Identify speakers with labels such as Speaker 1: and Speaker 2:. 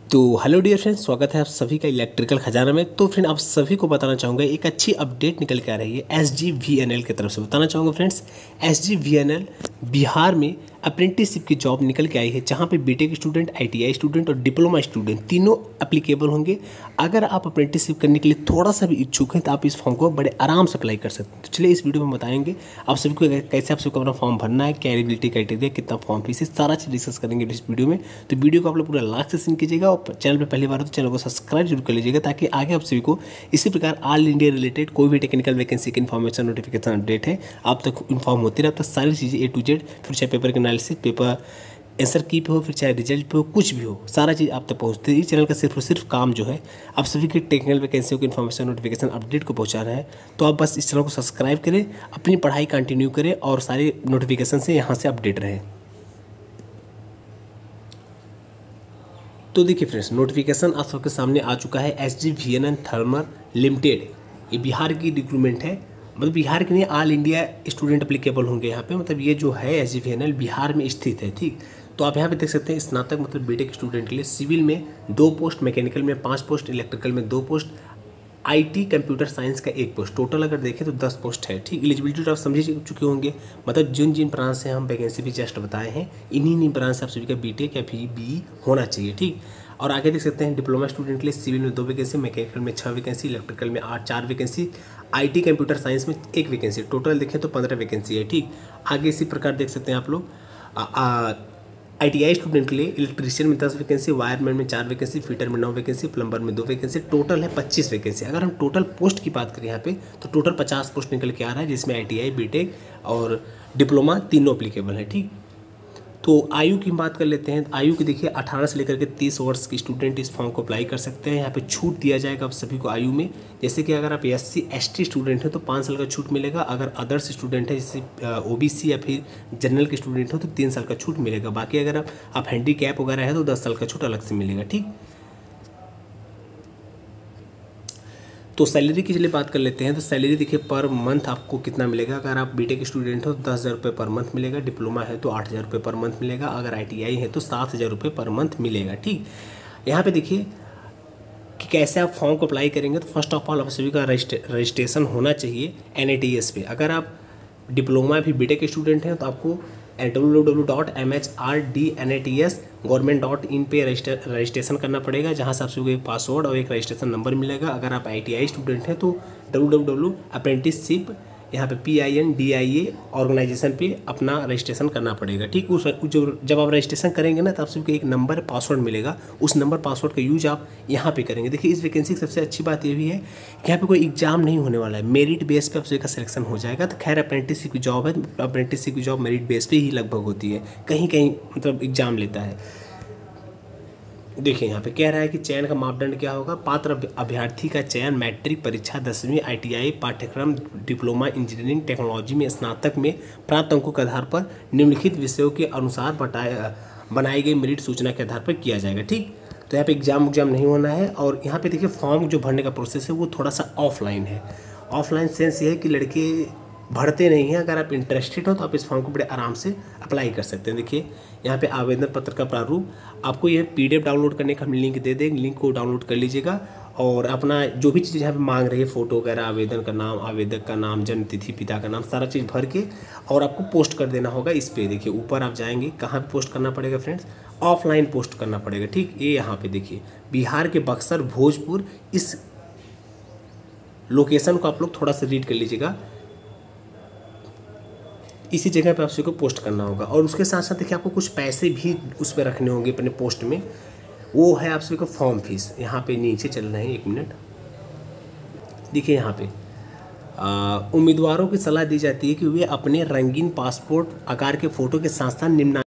Speaker 1: तो hello dear friends, स्वागत है आप सभी का इलेक्ट्रिकल खजाना में। तो फ्रेंड, आप सभी को बताना चाहूँगा एक अच्छी अपडेट निकल के आ रही है SGVNL की तरफ से। बताना चाहूँगा फ्रेंड्स, SGVNL बिहार में अप्रेंटिसशिप की जॉब निकल के आई है, जहाँ पे बीटेक स्टूडेंट, ITI स्टूडेंट और डिप्लोमा स्टूडेंट तीनों एप्लीकेबल होंगे। अगर आप अप्रेंटिसशिप करने के लिए थोड़ा सा भी इच्छुक हैं तो आप इस फॉर्म को बड़े आराम से अप्लाई कर सकते हैं। तो चलिए इस वीडियो में बताएंगे आप सभी को कैसे आप सबको अपना फॉर्म भरना है, क्या एलिजिबिलिटी क्राइटेरिया, कितना फॉर्म फीस, सारा चीज़ डिस्कस करेंगे इस वीडियो में। तो वीडियो को आप लोग पूरा लास्ट से सुन कीजिएगा और चैनल पर पहली बार हो तो चैनल को सब्सक्राइब जरूर कर लीजिएगा, ताकि आगे आप सभी को इसी प्रकार ऑल इंडिया रिलेटेड कोई भी टेक्निकल वैकेंसी की इन्फॉर्मेशन, नोटिफिकेशन, अपडेट है आप तक इन्फॉर्म होती रहे। अब तक सारी चीज़ें A to Z, फिर चाहे पेपर के एनालिसिस, पेपर आंसर की पे हो, फिर चाहे रिजल्ट पे हो, कुछ भी हो, सारा चीज़ आप तक पहुँचती है। इस चैनल का सिर्फ और सिर्फ काम जो है आप सभी के टेक्निकल वैकेंसियों की इन्फॉर्मेशन, नोटिफिकेशन, अपडेट को पहुँचाना है। तो आप बस इस चैनल को सब्सक्राइब करें, अपनी पढ़ाई कंटिन्यू करें और सारे नोटिफिकेशन से यहाँ से अपडेट रहें। तो देखिए फ्रेंड्स, नोटिफिकेशन आप सबके सामने आ चुका है। SGVNL थर्मल लिमिटेड, ये बिहार की रिक्रूटमेंट है। मतलब बिहार के लिए ऑल इंडिया स्टूडेंट अप्लीकेबल होंगे यहाँ पे। मतलब ये जो है SGVNL बिहार में स्थित है, ठीक। तो आप यहाँ पे देख सकते हैं स्नातक मतलब बीटेक स्टूडेंट के लिए सिविल में 2 पोस्ट, मैकेनिकल में 5 पोस्ट, इलेक्ट्रिकल में 2 पोस्ट, IT कंप्यूटर साइंस का 1 पोस्ट, टोटल अगर देखें तो 10 पोस्ट है, ठीक। एलिजिबिलिटी तो आप समझ चुके होंगे। मतलब जिन जिन ब्रांच से हम वैकेंसी भी जस्ट बताए हैं, इन्हीं ब्रांच से आप सभी का बीटेक या फिर BE होना चाहिए, ठीक। और आगे देख सकते हैं डिप्लोमा स्टूडेंट के लिए सिविल में 2 वैकेंसी, मैकेनिकल में 6 वैकेंसी, इलेक्ट्रिकल में 4 वैकेंसी, IT कंप्यूटर साइंस में 1 वैकेंसी, टोटल देखें तो 15 वैकेंसी है, ठीक। आगे इसी प्रकार देख सकते हैं आप लोग ITI स्टूडेंट के लिए इलेक्ट्रीशियन में 10 वैकेंसी, वायरमैन में 4 वैकेंसी, फिटर में 9 वैकेंसी, प्लम्बर में 2 वैकेंसी, टोटल है 25 वैकेंसी। अगर हम टोटल पोस्ट की बात करें यहाँ पे तो टोटल 50 पोस्ट निकल के आ रहा है, जिसमें ITI, बीटेक और डिप्लोमा तीनों अप्लीकेबल है, ठीक। तो आयु की बात कर लेते हैं। आयु की देखिए 18 से लेकर के 30 वर्ष के स्टूडेंट इस फॉर्म को अप्लाई कर सकते हैं। यहाँ पे छूट दिया जाएगा आप सभी को आयु में। जैसे कि अगर आप SC ST स्टूडेंट हैं तो 5 साल का छूट मिलेगा। अगर अदर्स स्टूडेंट है जैसे OBC या फिर जनरल के स्टूडेंट हो तो 3 साल का छूट मिलेगा। बाकी अगर आप हैंडीकैप वगैरह है तो 10 साल का छूट अलग से मिलेगा, ठीक। तो सैलरी की चलिए बात कर लेते हैं। तो सैलरी देखिए पर मंथ आपको कितना मिलेगा। अगर आप बीटेक स्टूडेंट हो तो 10,000 रुपये पर मंथ मिलेगा, डिप्लोमा है तो 8,000 रुपये पर मंथ मिलेगा, अगर ITI है तो 7,000 रुपये पर मंथ मिलेगा, ठीक। यहाँ पे देखिए कि कैसे आप फॉर्म को अप्लाई करेंगे। तो फर्स्ट ऑफ ऑल आप सभी का रजिस्ट्रेशन होना चाहिए NATS पे। अगर आप डिप्लोमा भी बीटेक स्टूडेंट हैं तो आपको www.mhrDNATS.government.in पे रजिस्ट्रेशन करना पड़ेगा, जहाँ से आप सभी को एक पासवर्ड और एक रजिस्ट्रेशन नंबर मिलेगा। अगर आप ITI स्टूडेंट हैं तो www.apprenticeship यहाँ पे PINDIA ऑर्गेनाइजेशन पे अपना रजिस्ट्रेशन करना पड़ेगा, ठीक। उस जब आप रजिस्ट्रेशन करेंगे ना तो आप सबको एक नंबर पासवर्ड मिलेगा, उस नंबर पासवर्ड का यूज आप यहाँ पे करेंगे। देखिए इस वैकेंसी की सबसे अच्छी बात ये भी है कि यहाँ पे कोई एग्जाम नहीं होने वाला है, मेरिट बेस पे आप सभी का सिलेक्शन हो जाएगा। तो खैर अप्रेंटिसशिप की जॉब है, अप्रेंटिसशिप की जॉब मेरिट बेस पे ही लगभग होती है, कहीं कहीं मतलब एग्जाम लेता है। देखिए यहाँ पे कह रहा है कि चयन का मापदंड क्या होगा। पात्र अभ्यर्थी का चयन मैट्रिक परीक्षा 10वीं ITI पाठ्यक्रम, डिप्लोमा इंजीनियरिंग टेक्नोलॉजी में स्नातक में प्राप्त अंकों के आधार पर निम्नलिखित विषयों के अनुसार बनाई गई मेरिट सूचना के आधार पर किया जाएगा, ठीक। तो यहाँ पे एग्जाम नहीं होना है। और यहाँ पे देखिए फॉर्म जो भरने का प्रोसेस है वो थोड़ा सा ऑफलाइन है। ऑफलाइन सेंस ये है कि लड़के भरते नहीं हैं। अगर आप इंटरेस्टेड हो तो आप इस फॉर्म को बड़े आराम से अप्लाई कर सकते हैं। देखिए यहाँ पे आवेदन पत्र का प्रारूप आपको ये PDF डाउनलोड करने का हम लिंक दे देंगे, लिंक को डाउनलोड कर लीजिएगा और अपना जो भी चीज़ यहाँ पे मांग रही है, फोटो वगैरह, आवेदन का नाम, आवेदक का नाम, जन्म तिथि, पिता का नाम, सारा चीज़ भर के और आपको पोस्ट कर देना होगा इस पे। देखिए ऊपर आप जाएंगे, कहाँ पे पोस्ट करना पड़ेगा फ्रेंड्स, ऑफलाइन पोस्ट करना पड़ेगा, ठीक। ये यहाँ पे देखिए बिहार के बक्सर, भोजपुर, इस लोकेशन को आप लोग थोड़ा सा रीड कर लीजिएगा। इसी जगह पे आप सभी को पोस्ट करना होगा और उसके साथ साथ देखिए आपको कुछ पैसे भी उस पर रखने होंगे अपने पोस्ट में। वो है आप सभी को फॉर्म फीस। यहाँ पे नीचे चल रहे हैं, 1 मिनट। देखिए यहाँ पे उम्मीदवारों की सलाह दी जाती है कि वे अपने रंगीन पासपोर्ट आकार के फ़ोटो के साथ साथ